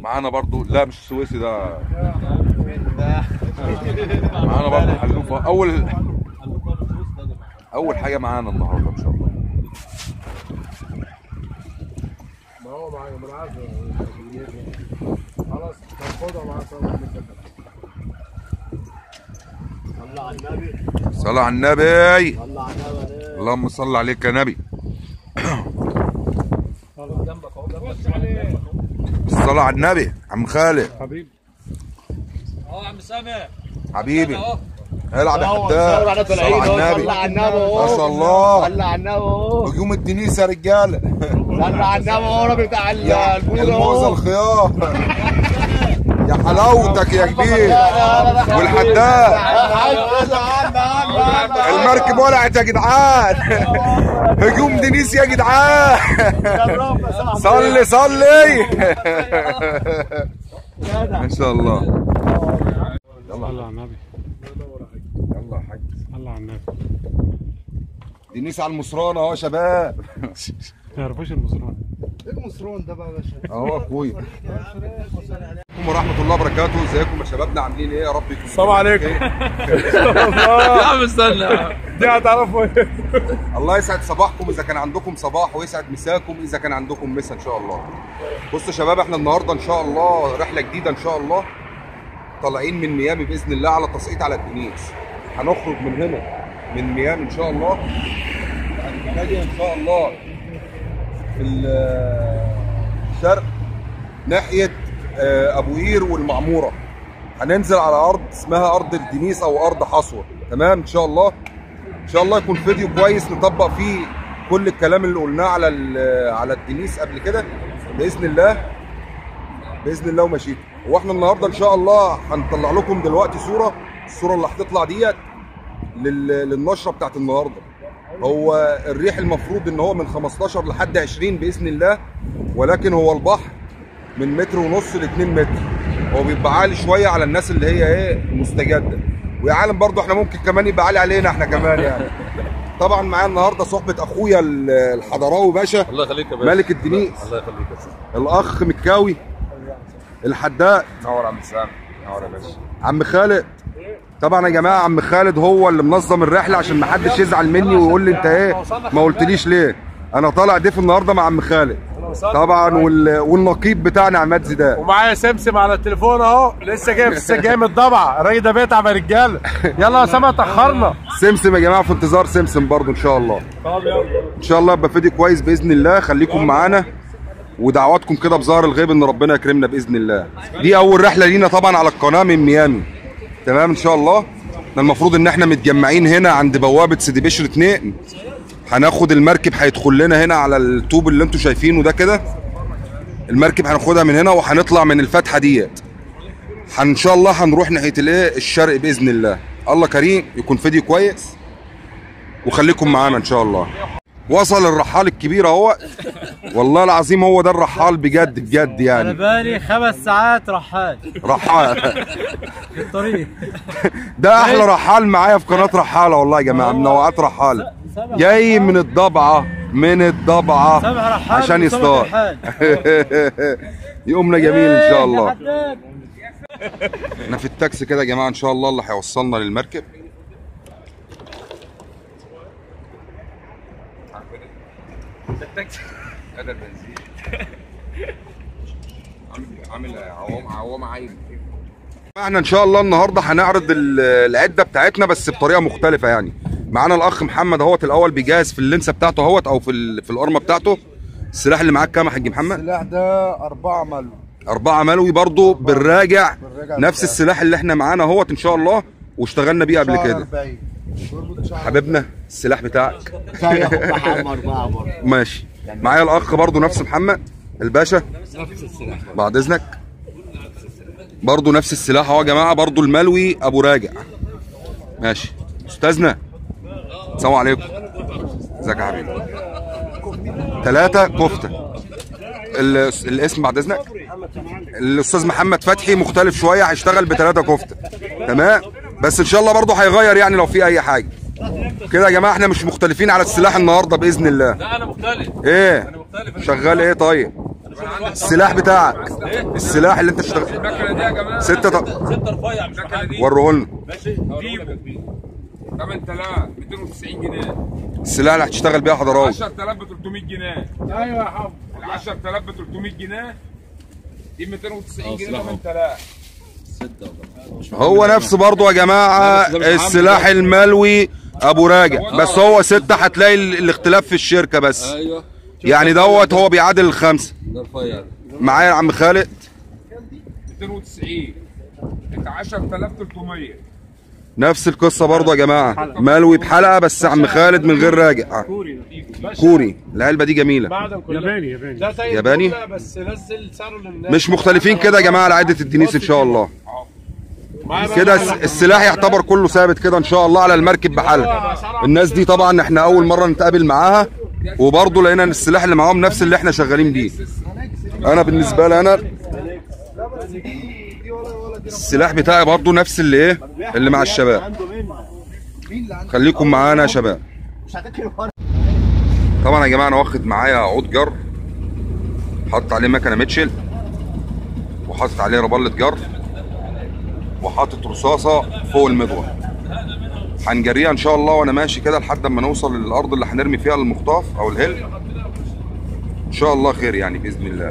معانا برضو، لا مش السويسي ده، معانا برضو حلوفه. اول حاجه معانا النهارده ان شاء الله. ما هو معايا من عارف خلاص هناخدها معاك. صلى على النبي، صلى على النبي، اللهم صل عليك يا نبي. الصلاة على النبي. عم خالد حبيبي، يا عم سامح حبيبي، العب يا حداد. صلى على النبي، ما شاء الله. صلى على النبي، هجوم الدنيس يا رجاله. صلى على النبي اهو راجل بتاع الموز الخيار. يا حلاوتك يا كبير. والحداد المركب ولعت يا جدعان. هجوم دنيس يا جدعان. صلي صلي. ما شاء الله. يلا على النبي، يلا يا حاج، يلا على النبي. دنيس على المصرانه اهو يا شباب. ما يعرفوش المصران. ايه المصرون ده بقى يا باشا؟ اهو اخويا. ورحمه الله وبركاته. ازيكم يا شبابنا، عاملين ايه؟ يا رب يكونوا السلام عليكم. يا عم استنى دي هتعرفوا ايه؟ الله يسعد صباحكم اذا كان عندكم صباح، ويسعد مساكم اذا كان عندكم مسا ان شاء الله. بصوا يا شباب، احنا النهارده ان شاء الله رحله جديده ان شاء الله، طالعين من ميامي باذن الله على تسقيط على الدنيس. هنخرج من هنا من ميامي ان شاء الله، هنتجه ان شاء الله في الشرق ناحيه ابو قير والمعموره. هننزل على ارض اسمها ارض الدنيس او ارض حصوه. تمام ان شاء الله. ان شاء الله يكون فيديو كويس نطبق فيه كل الكلام اللي قلناه على الدنيس قبل كده باذن الله، باذن الله ومشيئته. واحنا النهارده ان شاء الله هنطلع لكم دلوقتي الصوره اللي هتطلع ديت للنشره بتاعت النهارده. هو الريح المفروض ان هو من 15 لحد 20 باذن الله، ولكن هو البحر من 1.5 متر ل 2 متر. هو بيبقى عالي شويه على الناس اللي هي ايه مستجده، ويا عالم برضو احنا ممكن كمان يبقى عالي علينا احنا كمان يعني. طبعا معايا النهارده صحبه اخويا الحضراوي باشا، الله يخليك يا باشا، ملك الدنيس، الله يخليك يا باشا، الاخ مكاوي الحداد. نور يا عم سامح، نور يا باشا. عم خالد. طبعا يا جماعه عم خالد هو اللي منظم الرحله عشان ما حدش يزعل مني ويقول لي انت ايه ما قلتليش ليه. انا طالع ضيف النهارده مع عم خالد طبعا، والنقيب بتاعنا عماد زيدان. ومعايا سمسم على التليفون اهو، لسه جاي من الضبعه. الراجل ده بيتعب يا رجاله. يلا يا سما اتاخرنا. سمسم يا جماعه في انتظار سمسم برضو ان شاء الله. طب يلا ان شاء الله يبقى فيديو كويس باذن الله. خليكم معانا ودعواتكم كده بظهر الغيب ان ربنا يكرمنا باذن الله. دي اول رحله لينا طبعا على القناه من ميامي. تمام ان شاء الله. احنا المفروض ان احنا متجمعين هنا عند بوابه سيدي بشر 2. هناخد المركب هيدخل لنا هنا على الطوب اللي انتم شايفينه ده كده. المركب هناخدها من هنا وهنطلع من الفتحه ديت. ان شاء الله هنروح ناحيه الايه الشرق باذن الله. الله كريم يكون فيديو كويس وخليكم معانا ان شاء الله. وصل الرحال الكبير اهو، والله العظيم هو ده الرحال بجد بجد يعني. انا بالي 5 ساعات رحال في الطريق. ده احلى رحال معايا في قناه رحاله والله يا جماعه، منوعات رحاله. جاي من الضبعه عشان يصطاد. يومنا جميل ان شاء الله. احنا في التاكسي كده يا جماعه ان شاء الله اللي هيوصلنا للمركب. التاكسي هذا البنزين عامل عوام عايم. احنا ان شاء الله النهارده هنعرض العده بتاعتنا بس بطريقه مختلفه يعني. معانا الاخ محمد اهوت الاول بيجهز في اللينسه بتاعته اهوت او في القرمه بتاعته. السلاح اللي معاك كام يا حاج محمد؟ السلاح ده 4 ملو. 4 ملوي برضه بالراجع نفس السلاح اللي احنا معانا اهوت ان شاء الله واشتغلنا بيه قبل كده. حبيبنا السلاح بتاعك ماشي. معايا الاخ برضه نفس محمد الباشا نفس السلاح بعد اذنك برضه نفس السلاح اهو يا جماعه، برضه الملوي ابو راجع. ماشي استاذنا، السلام عليكم. ازيك يا حبيبي؟ 3 كفته. الاسم بعد اذنك؟ الاستاذ محمد فتحي مختلف شويه، هيشتغل ب3 كفته. تمام، بس ان شاء الله برضه هيغير يعني لو في اي حاجه. كده يا جماعه احنا مش مختلفين على السلاح النهارده باذن الله. لا انا مختلف. ايه؟ انا مختلف. شغال ايه طيب؟ انا السلاح بتاعك، السلاح اللي انت اشتغل. المكنه دي يا جماعه 6 رفيع مش عارف. وريهولنا. ماشي فيفو 8290 جنيه. السلاح اللي هتشتغل بيها حضرات 10000 ب 300 جنيه. ايوه يا حب. ال 10000 ب 300 جنيه دي 290 جنيه 8000. هو نفس برضو يا جماعه السلاح الملوي ابو راجع، بس هو 6 هتلاقي الاختلاف في الشركه بس. ايوه يعني دوت هو بيعادل الخمسه. ده رفيع معايا يا عم خالد 290 انت 10300. نفس القصه برضو يا جماعه، ملوي بحلقه بس عم خالد من غير راجع. كوري. العلبه دي جميله. ياباني ياباني. ده زي ياباني؟ الفل بس نزل سعره للناس. مش مختلفين كده يا جماعه على عده الدنيس ان شاء الله. كده السلاح يعتبر كله ثابت كده ان شاء الله على المركب بحالها. الناس دي طبعا احنا اول مره نتقابل معاها، وبرضه لقينا ان السلاح اللي معاهم نفس اللي احنا شغالين بيه. انا بالنسبه لي انا السلاح بتاعي برضه نفس اللي ايه اللي مع الشباب. خليكم معانا يا شباب. طبعا يا جماعه انا واخد معايا عود جر، حاطط عليه مكنه ميتشل، وحاطط عليه ربلة جر، وحاطط رصاصه فوق المدور. هنجريها ان شاء الله وانا ماشي كده لحد اما نوصل للارض اللي هنرمي فيها المخطاف او الهيل. ان شاء الله خير يعني باذن الله.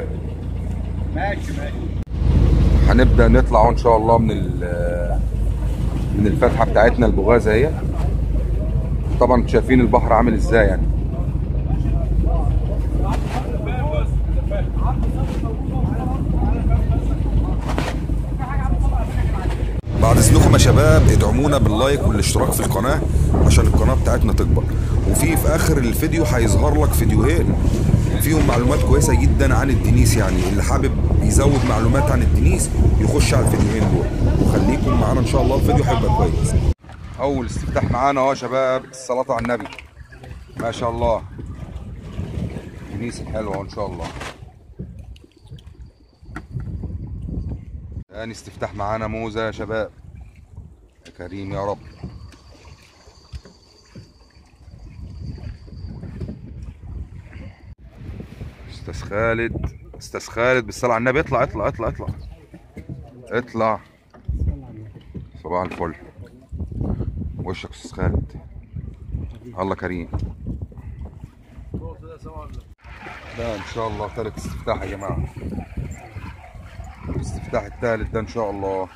هنبدا نطلع ان شاء الله من الفتحه بتاعتنا البغازه اهي. طبعا شايفين البحر عامل ازاي يعني. بعد اذنكم يا شباب ادعمونا باللايك والاشتراك في القناه عشان القناه بتاعتنا تكبر. وفي اخر الفيديو هيظهر لك فيديوهين فيهم معلومات كويسه جدا عن الدنيس، يعني اللي حابب يزود معلومات عن الدنيس يخش على الفيديوهين دول. وخليكم معانا ان شاء الله الفيديو هيبقى كويس. اول استفتاح معانا اهو يا شباب، الصلاه على النبي. ما شاء الله الدنيس الحلوه ان شاء الله. ثاني استفتاح معانا موزه يا شباب. يا كريم يا رب. استاذ خالد بالصلاه على النبي. اطلع اطلع اطلع اطلع اطلع. صباح الفل. وشك استاذ خالد. الله كريم. ده ان شاء الله ثالث استفتاح يا جماعه. الاستفتاح الثالث ده ان شاء الله.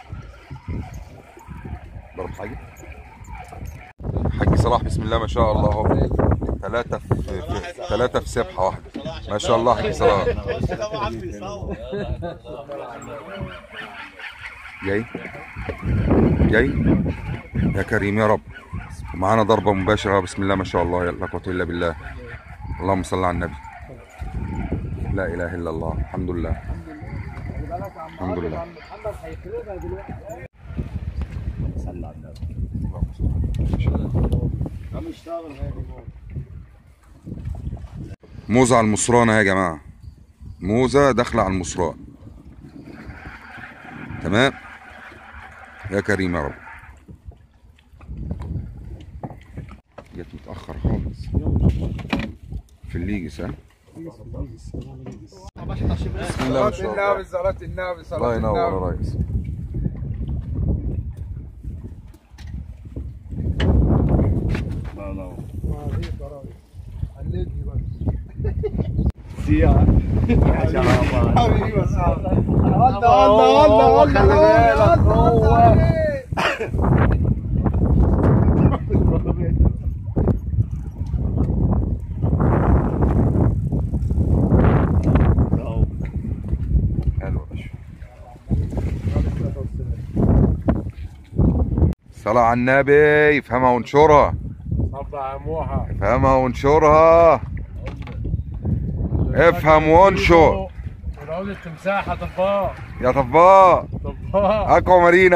ضرب حاجه حاج صلاح بسم الله ما شاء الله اهو. ثلاثة في سبحة واحدة ما شاء الله حاج صلاح. جاي يا كريم يا رب. معانا ضربة مباشرة بسم الله ما شاء الله. لا قوة إلا بالله. اللهم صل على النبي. لا إله إلا الله. الحمد لله الحمد لله. موزة على المصرانة يا جماعة. موزة داخلة على المصران. تمام يا كريم يا رب. جت متأخر خالص في الليجس. ها بسم الله ما شاء الله. صلاة النبي صلاة الله ينور يا ريس. صلاة على النبي. افهمها وانشرها. افهمها وانشرها. افهم وانشر. ونعود التمساح يا طباخ. يا طباخ اقوى مارينا.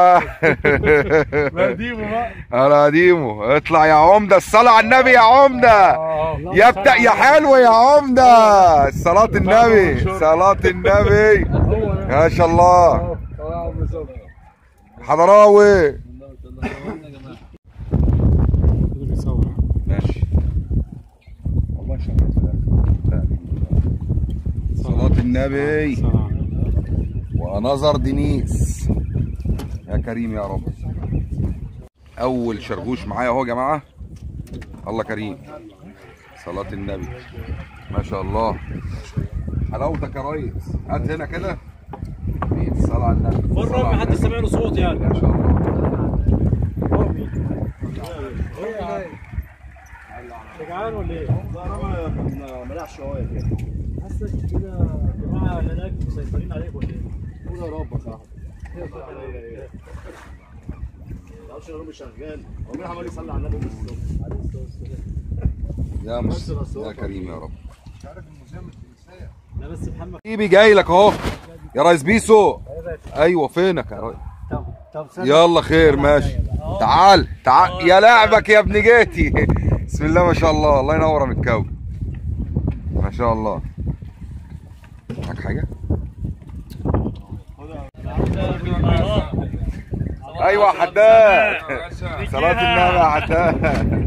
لا ديمو بقى. انا ديمو. اطلع يا عمده. الصلاة على النبي يا عمده. يا بتاع يا حلو يا عمده. صلاة النبي صلاة النبي. ما شاء الله حضراوي. ماشي والله شغال. لا صلاة النبي سلام. ونظر دينيس. يا كريم يا رب. اول شرغوش معايا اهو يا جماعه. الله كريم. صلاة النبي. ما شاء الله. حلاوتك يا ريس. هات هنا كده. الصلاة على النبي. مرة ما حد سمع له صوت يعني. ما شاء الله. جعان ولا ايه؟ ما ملعش شويه كده. حاسس كده الجماعه هناك مسيطرين عليك ولا ايه؟ قول يا رب يا صاحبي. معرفش يا رب شغال. هو مين عمال يصلي على النبي يا يا كريم يا رب. لا بس محمد حبيبي جاي لك اهو يا ريس بيسو. ايوه فينك يا ريس؟ طب يلا خير ماشي. تعال تعال يا لعبك يا ابن جيتي. بسم الله ما شاء الله. الله ينور يا متكون. ما شاء الله. معاك حاجه؟ ايوه يا حداد. صلاة النبي يا حداد.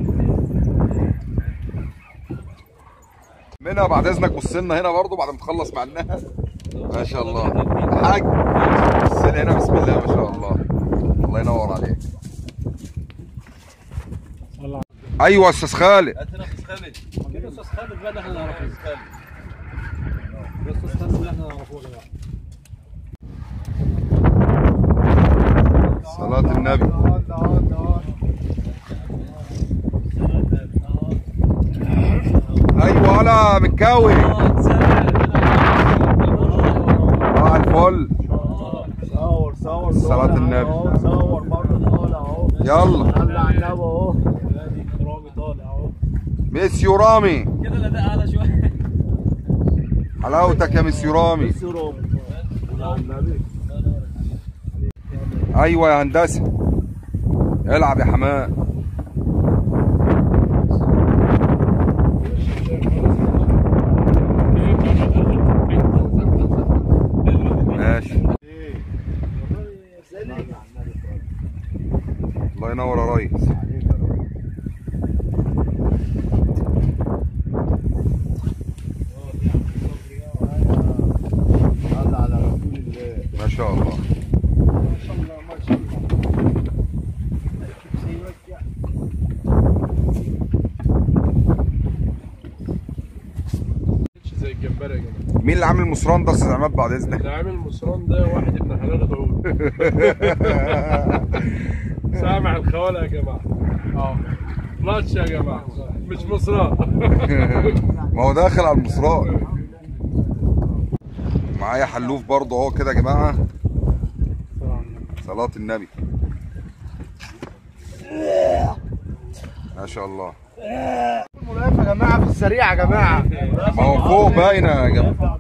منها بعد اذنك بص لنا هنا برضه بعد ما تخلص مع النهر. ما شاء الله يا حاج. بص لنا هنا بسم الله ما شاء الله. الله ينور عليك. ايوه يا استاذ خالد. هات هنا استاذ خالد. كده استاذ خالد بقى اللي احنا نعرفه. استاذ خالد. استاذ خالد اللي احنا نعرفه يا جماعه. صلاة النبي. ايوه ولا متكوي. الفل. صور صلاة النبي. صور برضه طالع اهو. يلا طلع على النبي اهو. رامي طالع اهو. ميسيو رامي. كده الاداء اعلى شويه. حلاوتك يا ميسيو رامي. ايوه يا هندسه. العب يا حماد. ماشي. الله ينور يا ريس. ما شاء الله. زي الجمبري يا جماعه. مين اللي عامل المصران ده يا استاذ عماد بعد اذنك؟ اللي عامل المصران ده واحد ابن حلال غول. سامع الخواله يا جماعه. ماتش يا جماعه مش مصران. ما هو داخل على المصران. معايا حلوف برضه اهو كده يا جماعه. صلاة النبي. ما شاء الله. الملاف يا جماعه في السريع يا جماعه. ما هو فوق باينه يا جماعه.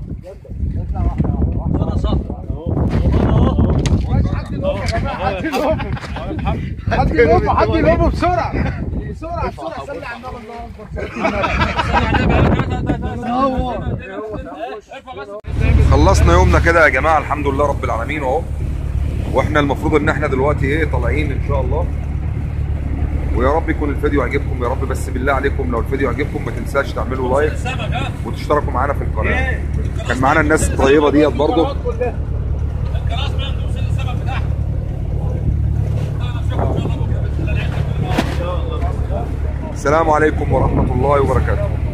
حد يلومه بسرعه بسرعه بسرعه. صلي على النبي. خلصنا يومنا كده يا جماعه الحمد لله رب العالمين اهو. واحنا المفروض ان احنا دلوقتي ايه طالعين ان شاء الله. ويا رب يكون الفيديو عجبكم يا رب. بس بالله عليكم لو الفيديو عجبكم ما تنساش تعملوا لايك وتشتركوا معانا في القناه. كان معانا الناس الطيبه ديت برضه. السلام عليكم ورحمه الله وبركاته.